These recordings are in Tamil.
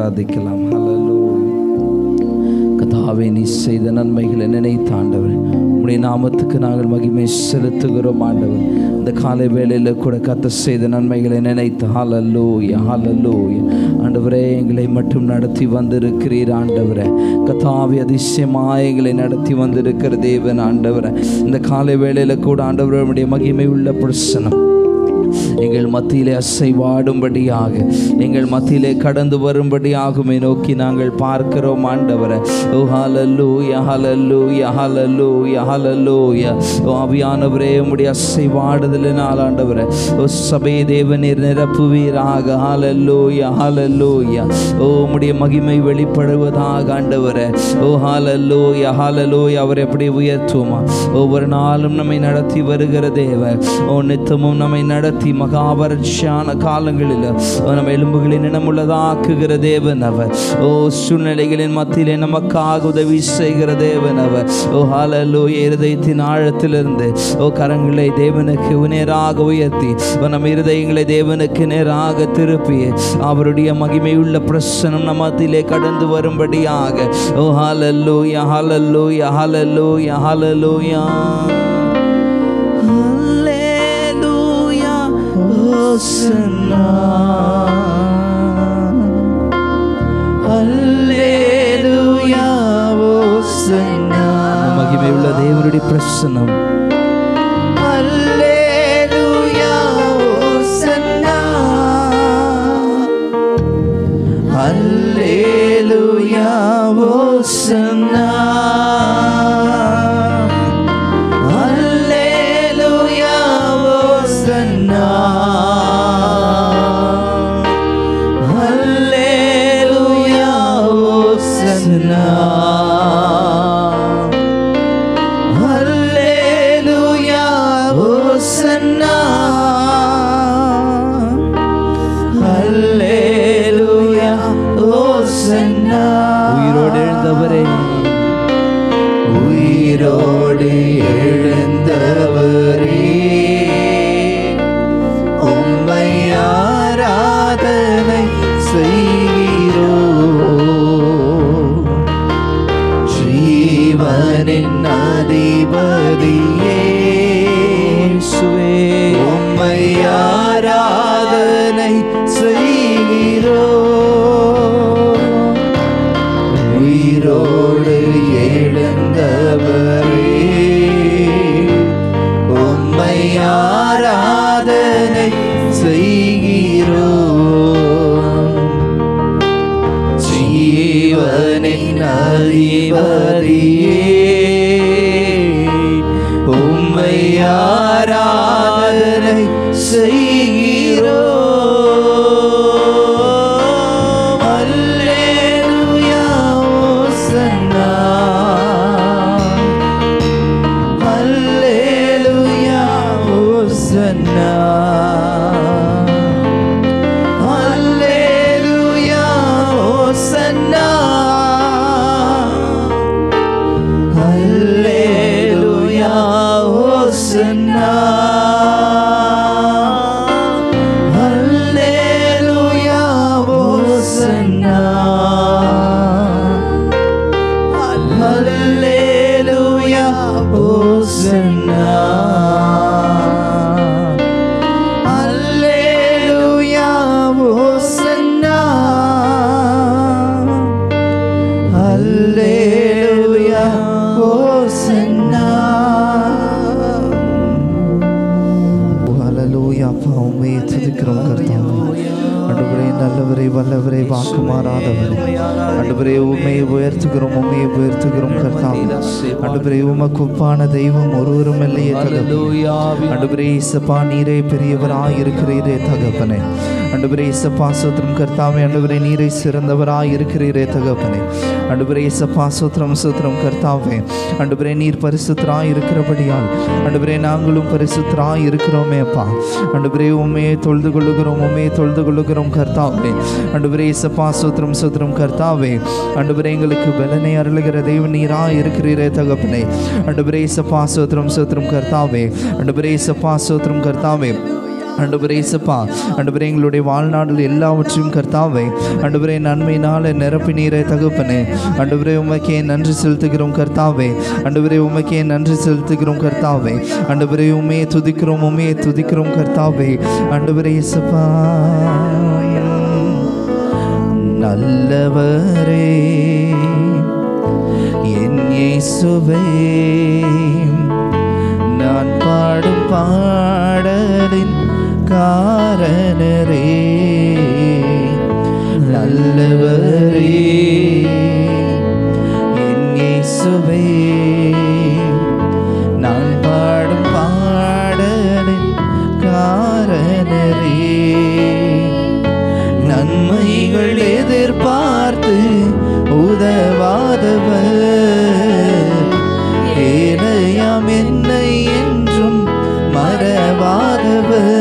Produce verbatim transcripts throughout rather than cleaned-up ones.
ஆராதிக்கலாம். ஹல்லேலூயா. கர்த்தாவே, நீ செய்த நன்மைகளை நினைத்து ஆண்டவர் உம்முடைய நாமத்துக்கு நாங்கள் மகிமை செலுத்துகிறோம் ஆண்டவர். இந்த காலை வேளையில் கூட கர்த்தர் செய்த நன்மைகளை நினைத்து ஹல்லேலூயா ஹல்லேலூயா. ஆண்டவரே, எங்களை மட்டும் நடத்தி வந்திருக்கிறீர் ஆண்டவரே. கர்த்தாவே, அதிசயமாய் எங்களை நடத்தி வந்திருக்கிற தேவன் ஆண்டவரே. இந்த காலை வேளையில் கூட ஆண்டவரே உம்முடைய மகிமை உள்ள பிரசன்னம் எங்கள் மத்தியிலே அசைவாடும்படியாக, எங்கள் மத்தியிலே கடந்து வரும்படியாகுமே நோக்கி நாங்கள் பார்க்கிறோம் ஆண்டவரே. ஓ ஹல்லேலூயா ஹல்லேலூயா ஹல்லேலூயா ஹல்லேலூயா. ஓ ஆவியானவரே, உம்முடைய அசைவாடுதலினால் ஆண்டவரே ஓ சபை தேவனீர் நிரப்புவீராக. ஹல்லேலூயா ஹல்லேலூயா. ஓ உம்முடைய மகிமை வெளிப்படுவதாக ஆண்டவரே. ஓ ஹல்லேலூயா ஹல்லேலூயா. அவர் எப்படி உயர்த்துவோமா? ஒவ்வொரு நாளும் நம்மை நடத்தி வருகிற தேவன். ஓ நித்தமும் நம்மை நடத்தி மகாவர்ஷான காலங்களில் நம்ம எலும்புகளை நினமுள்ளதாக்குகிற தேவன் அவர். ஓ சூழ்நிலைகளின் மத்தியிலே நமக்காக உதவி செய்கிற தேவன் அவர். ஓ ஹல்லேலூயா. இருதயத்தின் ஆழத்திலிருந்து ஓ கரங்களை தேவனுக்கு நேராக உயர்த்தி நம் இருதயங்களை தேவனுக்கு நேராக திருப்பி அவருடைய மகிமையுள்ள பிரசன்னம் நம்ம மத்தியிலே கடந்து வரும்படியாக. ஓ ஹல்லேலூயா ஹல்லேலூயா ஹல்லேலூயா ஹல்லேலூயா. Hosanna, Hallelujah, Hosanna. மகிமையுள்ள தேவனுடைய பிரசன்னம். Hallelujah, Hosanna, Hallelujah, Hosanna. உயிரோடு எழுந்தவரே, உயிரோடு எழுந்தவரே, உம்மை ஆராதனை செய்கிறோம். ஜீவனின் அதிபதியே இயேசுவே, உம்மை ஆராதனை செய்கிறோம். உயிரோடு எழுந்தவரே, உம்மை ஆராதனை செய்கிறோம். ஜீவனின் அதிபதியே, உம்மை ஆராதனை செய்கிறோம். வல்லவரே, வாக்குமாறாதவரே, ஆண்டவரே உம்மையை உயர்த்துகிறோம், உம்மையை உயர்த்துகிறோம் கர்த்தாவே. ஆண்டவரே, உமக்கு ஒப்பான தெய்வம் ஒருவரும் இல்லையே தகப்பனே. ஆண்டவரே இயேசுப்பா, நீரே பெரியவராய் இருக்கிறீரே தகப்பனே. ஆண்டவரே இயேசுப்பா ஸ்தோத்திரம் கர்த்தாவே. ஆண்டவரே, நீரே சிறந்தவராய் இருக்கிறீரே தகப்பனே. ஆண்டவரே இயேசுப்பா ஸ்தோத்திரம் ஸ்தோத்திரம் கர்த்தாவே. ஆண்டவரே, நீர் பரிசுத்தராய் இருக்கிறபடியால் ஆண்டவரே நாங்களும் பரிசுத்தராய் இருக்கிறோமே அப்பா. ஆண்டவரே, உம்மையை தொழுது கொள்ளுகிறோம், உம்மையை தொழுது கொள்ளுகிறோம் கர்த்தாவே. ஆண்டவரே இயேசுப்பா ஸ்தோத்திரம் ஸ்தோத்திரம் கர்த்தாவே. ஆண்டவரே, எங்களுக்கு பலனை அருளுகிற தேவன் நீராய் இருக்கிறீரே தகப்பனே. ஆண்டவரே இயேசுப்பா ஸ்தோத்திரம் ஸ்தோத்திரம் கர்த்தாவே. ஆண்டவரே இயேசுப்பா ஸ்தோத்திரம் கர்த்தாவே. ஆண்டவரே இயேசுப்பா, ஆண்டவரே எங்களுடைய வாழ்நாளில் எல்லாவற்றையும் கர்த்தாவே ஆண்டவரே நன்மையினால் நிரப்பி நீரை தகப்பனே. ஆண்டவரே உமக்கே நன்றி செலுத்துகிறோம் கர்த்தாவே. ஆண்டவரே உமக்கே நன்றி செலுத்துகிறோம் கர்த்தாவே. ஆண்டவரே உமையை துதிக்கிறோம், உமையை துதிக்கிறோம் கர்த்தாவே. ஆண்டவரே இயேசுப்பா, நல்லவரே என் இயேசுவே, நான் பாடும் பாடலின் காரணரே. நல்லவரே என் இயேசுவே, நான் பாடும் பாடலின் காரணரே. நன்மைகள் எதிர்பார்த்து உதவாதவர், ஏழையாம் என்னை என்றும் மறவாதவர்.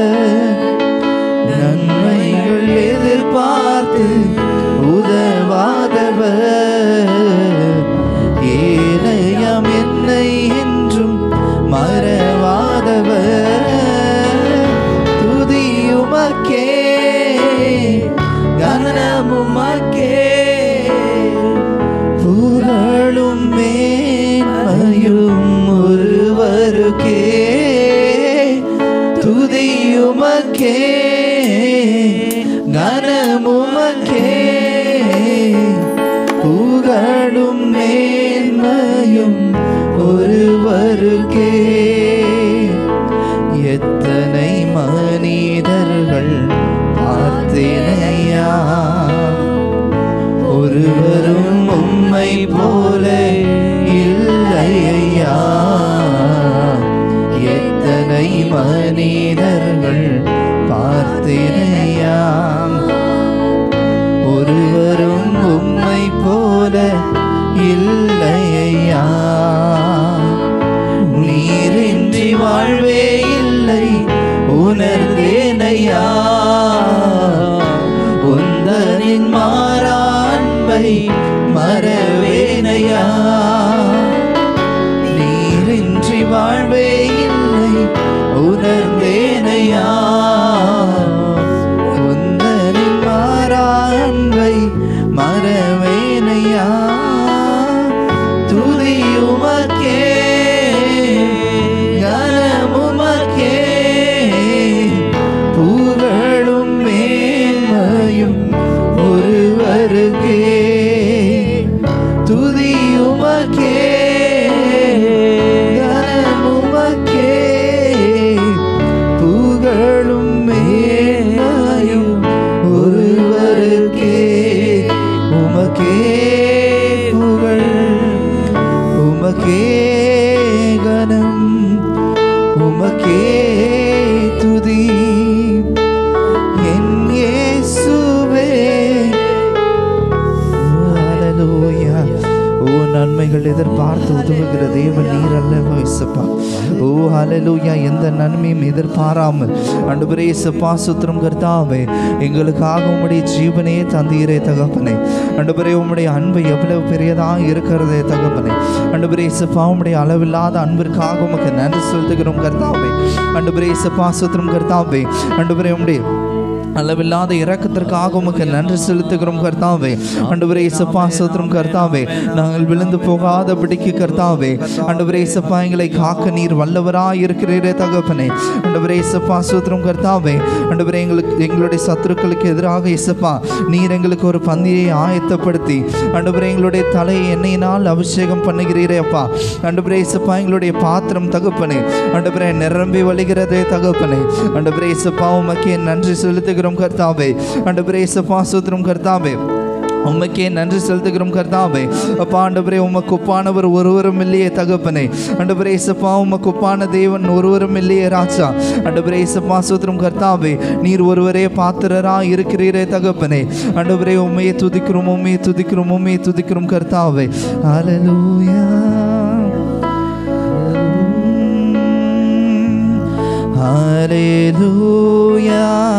நன்மைகள் எதிர்பார்த்து உதவாதவர், ஏழையாம் என்னை என்றும் மறவாதவர். துதியுமக்கே கனமுமக்கே, புகழும் மேன்மையும் ஒருவருக்கே. துதியுமக்கே கனமுமக்கே, புகழும் மேன்மையும் ஒருவருக்கே. எத்தனை மனிதர்கள் பார்த்தேனையா, ஒருவரும் உம்மை போல இல்லையா. எத்தனை மனிதர்கள் பார்த்தேனையா, ஒருவரும் உம்மை போல இல்லையா. நீரின்றி வாழ்வே இல்லை உணர்ந்தேனையா, உந்தனின் மாறா அன்பை மறவேனையா. நீரின்றி வாழ்வே இல்லை உணர்ந்தேனையா, உந்தனின் மாறா அன்பை மறவேனையா. துதியுமக்கே கனமுமக்கே, புகழும் மேன்மையும் ஒருவருக்கே. துதியுமக்கே கனமுமக்கே, புகழும் மேன்மையும் ஒருவருக்கே. உமக்கே புகழ், உமக்கே கனம், உமக்கே துதி என் இயேசுவே. ஹல்லேலூயா. ஓ நன்மைகள் எதிர்பார்த்து உதவுகிற தேவன் நீர் அல்லவா இயேசுப்பா. ஓ ஹல்லேலூயா. எந்த நன்மையும் எதிர்பாராமல் ஆண்டவரே இயேசுப்பா சுத்திரம் கர்த்தாவே, எங்களுக்காக உம்முடைய ஜீவனையே தந்தீரே தகப்பனே. ஆண்டவரே உம்முடைய அன்பு எவ்வளவு பெரியதாக இருக்கிறதே தகப்பனே. ஆண்டவரே இயேசுப்பா உம்முடைய அளவில்லாத அன்பிற்காக உமக்கு நன்றி செலுத்துகிறோம் கர்த்தாவே. ஆண்டவரே இயேசுப்பா சுத்திரம் கர்த்தாவே, ஆண்டவரே உம்முடைய அளவில்லாத இரக்கத்திற்காக உமக்கு நன்றி செலுத்துகிறோம் கர்த்தாவே. ஆண்டவரே இயேசுப்பா ஸ்தோத்திரம் கர்த்தாவே, நாங்கள் விழுந்து போகாதபடிக்கு கர்த்தாவே ஆண்டவரே இயேசுப்பா எங்களை காக்க நீர் வல்லவராய் இருக்கிறீரே தகப்பனே. ஆண்டவரே இயேசுப்பா ஸ்தோத்திரம் கர்த்தாவே, ஆண்டவரே எங்களுக்கு எங்களுடைய சத்துருக்களுக்கு எதிராக இயேசுப்பா நீர் எங்களுக்கு ஒரு பந்தியை ஆயத்தப்படுத்தி ஆண்டவரே எங்களுடைய தலையை எண்ணெயினால் அபிஷேகம் பண்ணுகிறீரே அப்பா. ஆண்டவரே இயேசுப்பா எங்களுடைய பாத்திரம் தகப்பனே ஆண்டவரே நிரம்பி வழிகிறதே தகப்பனே. ஆண்டவரே இயேசுப்பா உமக்கே நன்றி செலுத்துகிறோம் கர்த்தாவே. ஆண்டவரே இயேசுப்பா ஸ்தோத்திரம் கர்த்தாவே, உமக்கே நன்றி செலுத்துகிறோம் கர்த்தாவே. அப்பா ஆண்டவரே உமக்கு ஒப்பானவர் ஒருவரும் இல்லையே தகப்பனே. ஆண்டவரே இயேசுப்பா உமக்கு ஒப்பான தேவன் ஒருவரும் இல்லையே ராஜா. ஆண்டவரே இயேசுப்பா ஸ்தோத்திரம் கர்த்தாவே, நீர் ஒருவரே பாத்திரரா இருக்கிறீரே தகப்பனே. ஆண்டவரே உம்மையே துதிக்கிறோம், உம்மையே துதிக்கிறோம், உம்மையே துதிக்கிறோம் கர்த்தாவே. ஹல்லேலூயா ஹல்லேலூயா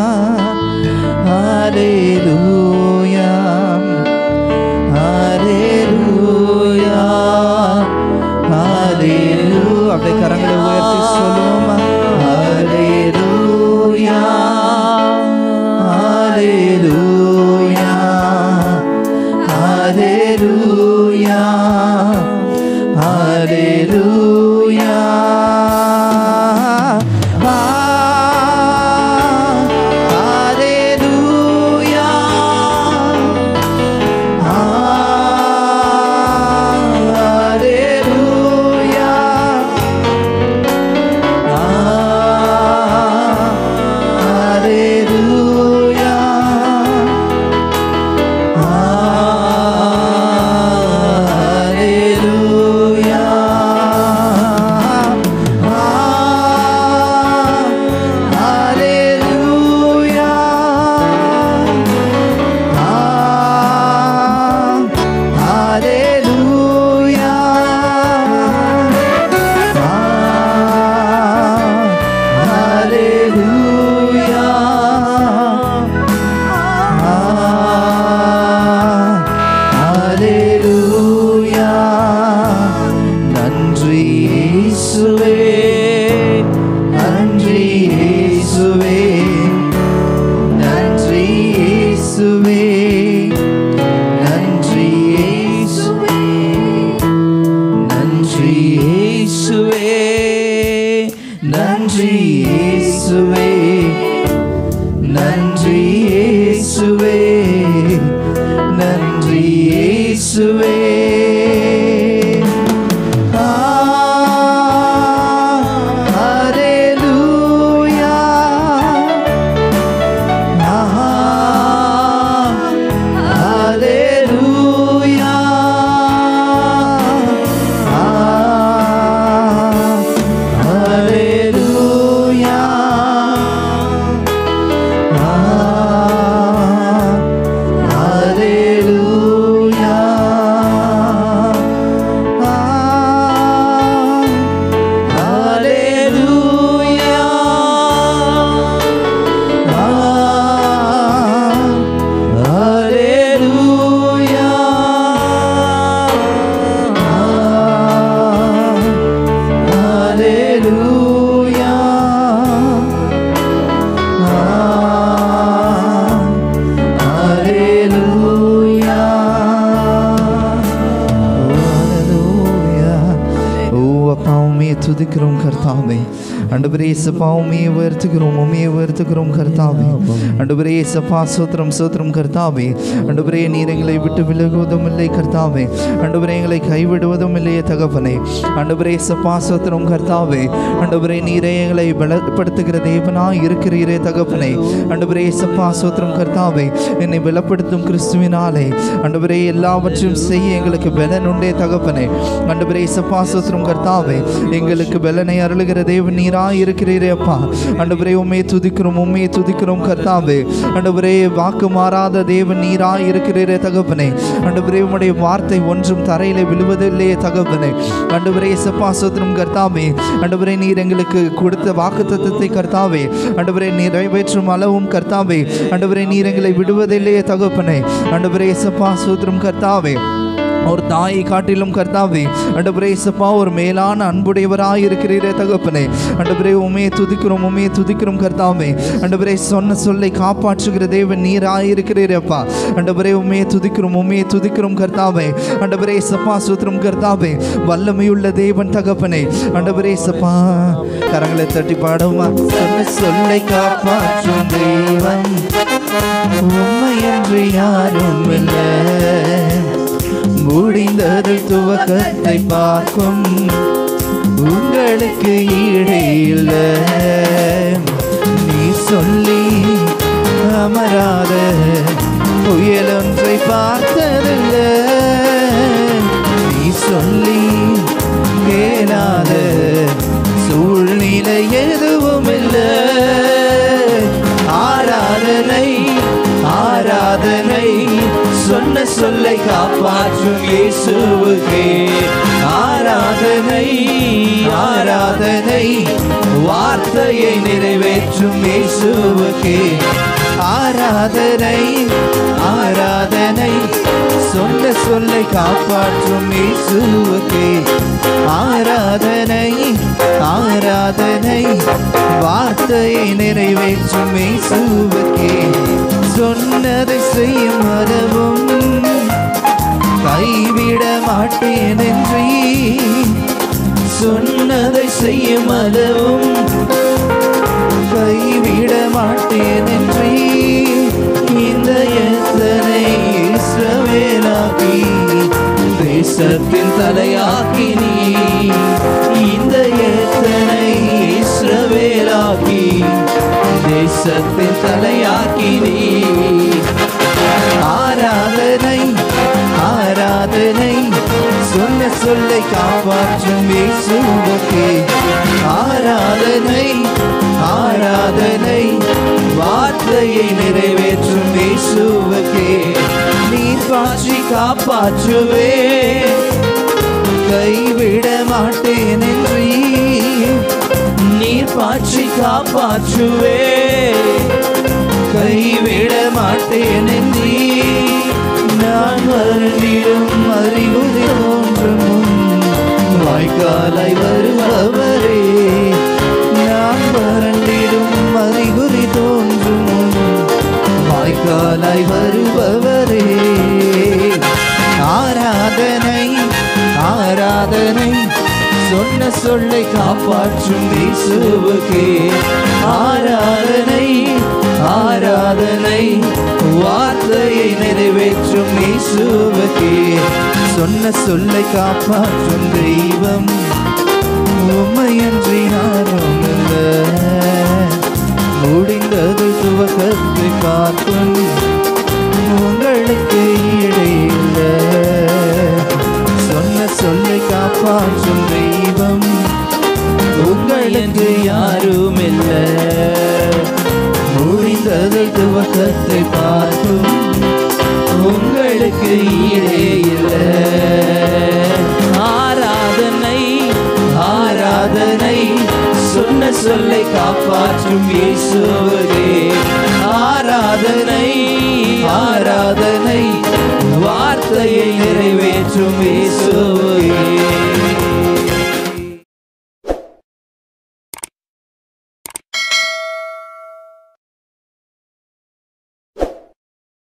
ஹல்லேலூயா ஹல்லேலூயா ஹல்லேலூயா. அப்படியே கரங்களை உயர்த்தி சொல்லுவோமா? ஹல்லேலூயா நன்றி இயேசுவே, நன்றி இயேசுவே, நன்றி இயேசுவே. துதிக்கிறோம் கர்த்தாவே. ஆண்டவரே இயேசுப்பா உம்மையே உயர்த்துகிறோம், உம்மையே உயர்த்துகிறோம் கர்த்தாவே. ஆண்டவரே இயேசுப்பா ஸ்தோத்திரம் ஸ்தோத்திரம் கர்த்தாவே. ஆண்டவரே நீர் எங்களை விட்டு விலகுவதும் இல்லை கர்த்தாவே. ஆண்டவரே எங்களை கைவிடுவதும் இல்லையே தகப்பனே. ஆண்டவரே இயேசுப்பா ஸ்தோத்திரம் கர்த்தாவே. ஆண்டவரே நீரே எங்களை பலப்படுத்துகிற தேவனாய் இருக்கிறீரே தகப்பனே. ஆண்டவரே இயேசுப்பா ஸ்தோத்திரம் கர்த்தாவே. என்னை பலப்படுத்தும் கிறிஸ்துவினாலே ஆண்டவரே எல்லாவற்றையும் செய்ய எங்களுக்கு பலன் உண்டே தகப்பனே. ஆண்டவரே இயேசுப்பா ஸ்தோத்திரம் கர்த்தாவே. எங்களுக்கு பலனை அருளுகிற தேவன் நீராய் இருக்கிறீரே அப்பா. ஆண்டவரே உம்மையே துதிக்கிறோம், உம்மையே துதிக்கிறோம் கர்த்தாவே. ஆண்டவரே வாக்கு மாறாத தேவன் நீராய் இருக்கிறீரே தகப்பனே. ஆண்டவரே உம்முடைய வார்த்தை ஒன்றும் தரையிலே விழுவதில்லையே தகப்பனே. ஆண்டவரே இயேசுப்பா ஸ்தோத்திரம் கர்த்தாவே. ஆண்டவரே நீர் எங்களுக்கு கொடுத்த வாக்குத்தத்தத்தை கர்த்தாவே ஆண்டவரே நிறைவேற்றும் அளவும் கர்த்தாவே. ஆண்டவரே நீர் எங்களை விடுவதில்லையே தகப்பனே. ஆண்டவரே இயேசுப்பா ஸ்தோத்திரம் கர்த்தாவே. ஒரு தாயை காட்டிலும் கர்த்தாவே ஆண்டவரே இயேசுப்பா ஒரு மேலான அன்புடையவராய் இருக்கிறீரே தகப்பனே. ஆண்டவரே உம்மையே துதிக்கிறோம், உம்மையே துதிக்கிறோம் கர்த்தாவே. ஆண்டவரே சொன்ன சொல்லை காப்பாற்றுகிற தேவன் நீராய் இருக்கிறீரே அப்பா. ஆண்டவரே உம்மையே துதிக்கிறோம், உம்மையே துதிக்கிறோம் கர்த்தாவே. ஆண்டவரே இயேசுப்பா ஸ்தோத்திரம் கர்த்தாவே. வல்லமையுள்ள தேவன் தகப்பனே. ஆண்டவரே இயேசுப்பா கரங்களை தட்டி பாடுமா. சொன்ன சொல்லை காப்பாற்றும் தேவன் உம்மையன்றி யாரும் இல்லை. முடிந்தது துவக்கத்தை பார்க்கும் உங்களுக்கு ஈடே இல்லை. நீ சொல்லி அமராத புயல் ஒன்றை பார்த்ததில்லை. நீ சொல்லி கேளாத சூழ்நிலை எதுவும் இல்லை. ஆராதனை ஆராதனை சொன்ன சொல்லை காப்பாற்றும் இயேசுவுக்கே. ஆராதனை ஆராதனை வார்த்தையை நிறைவேற்றும் இயேசுவுக்கே. ஆராதனை ஆராதனை சொன்ன சொல்லை காப்பாற்றும் இயேசுவுக்கே. ஆராதனை ஆராதனை வார்த்தையை நிறைவேற்றும் இயேசுவுக்கே. சொன்னதை செய்யும் அளவும் கைவிட மாட்டேன் என்று. சொன்னதை செய்யும் அளவும் கைவிட மாட்டேன் என்று. இந்த எத்தனை இஸ்ரவேலாக்கி தேசத்தின் தலையாக்கி நீ. இந்த எத்தனை இஸ்ரவேலாக்கி தேசத்தின் தலையாக்கி நீ. ஆராதனை ஆராதனை சொன்ன சொல்லை காப்பாற்றும் இயேசுவுக்கே. ஆராதனை ஆராதனை வார்த்தையை நிறைவேற்றும் இயேசுவுக்கே. நீர் பாற்றி காப்பாற்றுவே கைவிட மாட்டேன் என்று. நீர் பாற்றி காப்பாற்றுவே கைவிட மாட்டேன் என்று. நான் வருந்திடும் அறிகுறி தோன்றும் வாய்க்காலாய் வருபவரே. நான் வருந்திடும் அறிகுறி தோன்றும் வாய்க்காலாய் வருபவரே. ஆராதனை ஆராதனை சொன்ன சொன்ன சொல்லை காப்பாற்றும் இயேசுவுக்கே ஆராதனை ஆராதனை. வார்த்தையை நிறைவேற்றும் இயேசுவுக்கே. சொன்ன சொல்லை காப்பாற்றும் தெய்வம் உம்மையன்றி யாரும் இல்லை. முடிந்தது துவக்கத்தை பார்க்கும் உங்களுக்கு ஈடே இல்லை. சொன்ன சொல்லை காப்பாற்றும் தெய்வம் உங்களுக்கு யாரும் இல்லை. முடிந்தது துவக்கத்தை பார்க்கும் உங்களுக்கு ஈடே இல்லை. ஆராதனை ஆராதனை. சொன்ன சொல்லை காப்பாற்றும் இயேசுவே ஆராதனை ஆராதனை. வார்த்தையை நிறைவேற்றும் இயேசுவே